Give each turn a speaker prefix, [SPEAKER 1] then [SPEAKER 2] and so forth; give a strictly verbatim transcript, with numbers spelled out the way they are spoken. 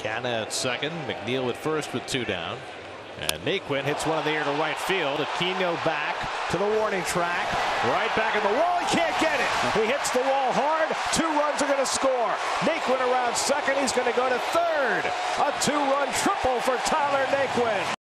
[SPEAKER 1] Canna at second, McNeil at first with two down. And Naquin hits one in the air to right field. Aquino back to the warning track. Right back at the wall. He can't get it. He hits the wall hard. Two runs are going to score. Naquin around second. He's going to go to third. A two-run triple for Tyler Naquin.